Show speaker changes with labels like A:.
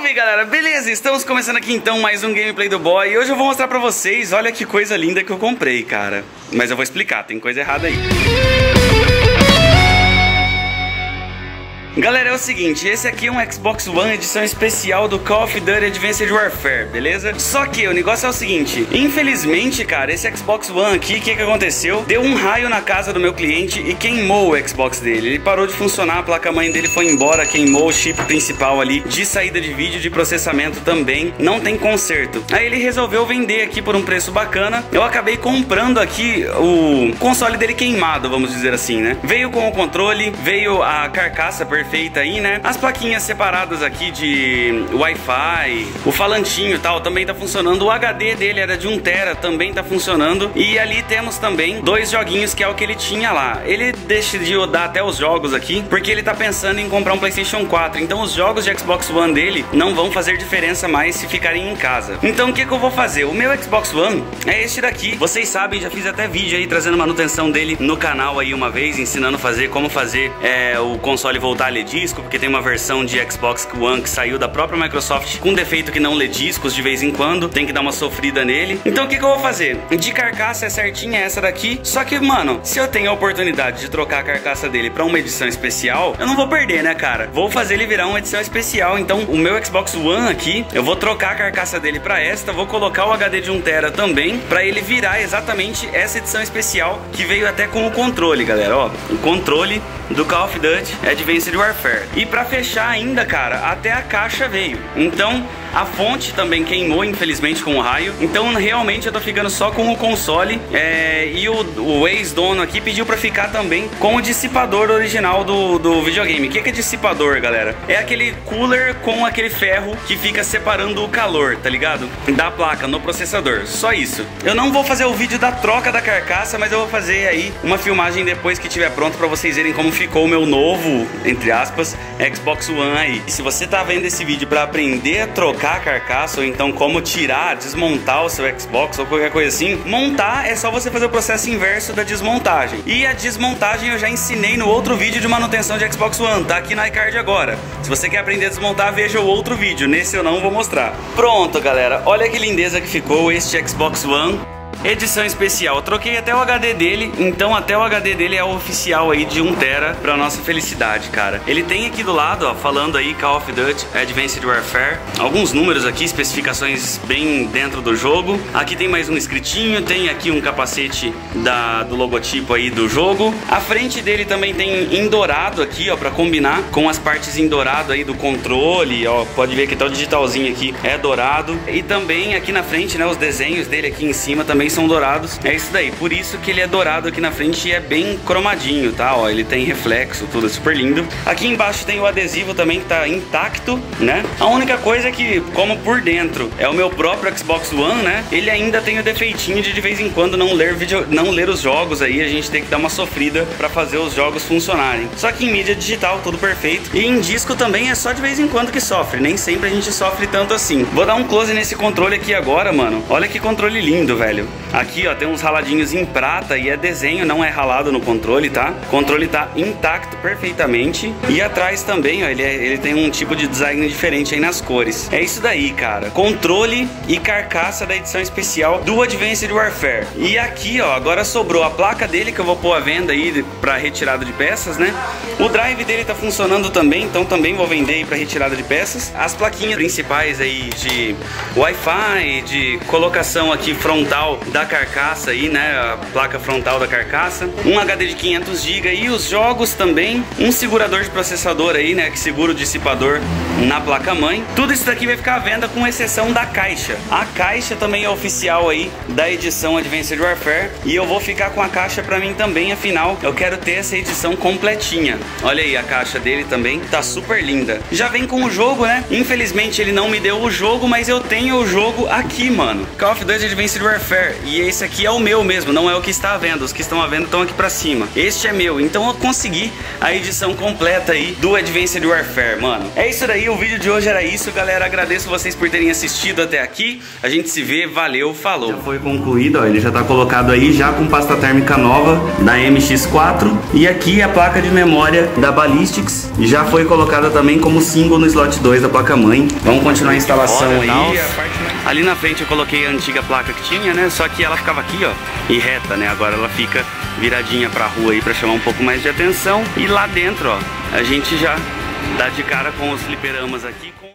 A: Salve galera, beleza? Estamos começando aqui então mais um gameplay do Boy. E hoje eu vou mostrar pra vocês, olha que coisa linda que eu comprei, cara. Mas eu vou explicar, tem coisa errada aí. Galera, é o seguinte, esse aqui é um Xbox One edição especial do Call of Duty Advanced Warfare, beleza? Só que o negócio é o seguinte, infelizmente, cara, esse Xbox One aqui, o que aconteceu? Deu um raio na casa do meu cliente e queimou o Xbox dele. Ele parou de funcionar, a placa-mãe dele foi embora, queimou o chip principal ali de saída de vídeo, de processamento também, não tem conserto. Aí ele resolveu vender aqui por um preço bacana. Eu acabei comprando aqui o console dele queimado, vamos dizer assim, né? Veio com o controle, veio a carcaça perfeita aí, né? As plaquinhas separadas aqui de Wi-Fi, o falantinho e tal também tá funcionando. O HD dele era de 1 TB, também tá funcionando. E ali temos também 2 joguinhos que é o que ele tinha lá. Ele decidiu dar até os jogos aqui porque ele tá pensando em comprar um PlayStation 4. Então os jogos de Xbox One dele não vão fazer diferença mais se ficarem em casa. Então o que eu vou fazer? O meu Xbox One é este daqui. Vocês sabem, já fiz até vídeo aí trazendo manutenção dele no canal aí uma vez, ensinando como fazer o console voltar a ler disco, porque tem uma versão de Xbox One que saiu da própria Microsoft com defeito que não lê discos de vez em quando, tem que dar uma sofrida nele. Então o que eu vou fazer? De carcaça é certinha essa daqui, só que mano, se eu tenho a oportunidade de trocar a carcaça dele pra uma edição especial, eu não vou perder, né cara? Vou fazer ele virar uma edição especial. Então o meu Xbox One aqui, eu vou trocar a carcaça dele pra esta, vou colocar o HD de 1 TB também, pra ele virar exatamente essa edição especial, que veio até com o controle, galera, ó, o controle do Call of Duty Advanced Warfare. E pra fechar ainda, cara, até a caixa veio. Então a fonte também queimou, infelizmente, com o raio. Então realmente eu tô ficando só com o console. E o ex-dono aqui pediu pra ficar também com o dissipador original do videogame. O que é dissipador, galera? É aquele cooler com aquele ferro que fica separando o calor, tá ligado? Da placa no processador. Só isso. Eu não vou fazer o vídeo da troca da carcaça, mas eu vou fazer aí uma filmagem depois que estiver pronto pra vocês verem como ficou o meu novo, entre aspas, Xbox One aí. E se você tá vendo esse vídeo pra aprender a trocar a carcaça, ou então como tirar, desmontar o seu Xbox ou qualquer coisa assim, montar é só você fazer o processo inverso da desmontagem. E a desmontagem eu já ensinei no outro vídeo de manutenção de Xbox One, tá aqui na iCard agora. Se você quer aprender a desmontar, veja o outro vídeo, nesse eu não vou mostrar. Pronto, galera, olha que lindeza que ficou este Xbox One edição especial. Eu troquei até o HD dele, então até o HD dele é o oficial aí de 1 TB pra nossa felicidade, cara. Ele tem aqui do lado, ó, falando aí Call of Duty Advanced Warfare, alguns números aqui, especificações bem dentro do jogo. Aqui tem mais um escritinho, tem aqui um capacete do logotipo aí do jogo. A frente dele também tem em dourado aqui, ó, pra combinar com as partes em dourado aí do controle, ó, pode ver que tá o digitalzinho aqui é dourado. E também aqui na frente, né, os desenhos dele aqui em cima também são dourados. É isso daí, por isso que ele é dourado aqui na frente e é bem cromadinho, tá? Ó, ele tem reflexo, tudo é super lindo. Aqui embaixo tem o adesivo também que tá intacto, né? A única coisa é que, como por dentro é o meu próprio Xbox One, né? Ele ainda tem o defeitinho de vez em quando não ler os jogos aí, a gente tem que dar uma sofrida pra fazer os jogos funcionarem. Só que em mídia digital, tudo perfeito. E em disco também é só de vez em quando que sofre, nem sempre a gente sofre tanto assim. Vou dar um close nesse controle aqui agora, mano. Olha que controle lindo, velho. Aqui, ó, tem uns raladinhos em prata e é desenho, não é ralado no controle, tá? O controle tá intacto perfeitamente. E atrás também, ó, ele tem um tipo de design diferente aí nas cores. É isso daí, cara. Controle e carcaça da edição especial do Advanced Warfare. E aqui, ó, agora sobrou a placa dele que eu vou pôr à venda aí pra retirada de peças, né? O drive dele tá funcionando também, então também vou vender aí pra retirada de peças. As plaquinhas principais aí de Wi-Fi, de colocação aqui frontal da carcaça aí, né, a placa frontal da carcaça, um HD de 500 GB e os jogos também, um segurador de processador aí, né, que segura o dissipador na placa-mãe. Tudo isso daqui vai ficar à venda com exceção da caixa. A caixa também é oficial aí da edição Advanced Warfare e eu vou ficar com a caixa pra mim também, afinal eu quero ter essa edição completinha. Olha aí a caixa dele também, tá super linda. Já vem com o jogo, né, infelizmente ele não me deu o jogo, mas eu tenho o jogo aqui, mano. Call of Duty Advanced Warfare. e esse aqui é o meu mesmo, não é o que está à venda. Os que estão à venda estão aqui pra cima. Este é meu, então eu consegui a edição completa aí do Advanced Warfare, mano. É isso daí, o vídeo de hoje era isso, galera. Agradeço vocês por terem assistido até aqui. A gente se vê, valeu, falou. Já foi concluído, ó, ele já tá colocado aí, já com pasta térmica nova da MX4. E aqui a placa de memória da Ballistics já foi colocada também como single no slot 2 da placa-mãe. Vamos continuar a instalação aí. Ali na frente eu coloquei a antiga placa que tinha, né? Só que ela ficava aqui, ó, e reta, né? Agora ela fica viradinha pra rua aí pra chamar um pouco mais de atenção. E lá dentro, ó, a gente já dá de cara com os fliperamas aqui.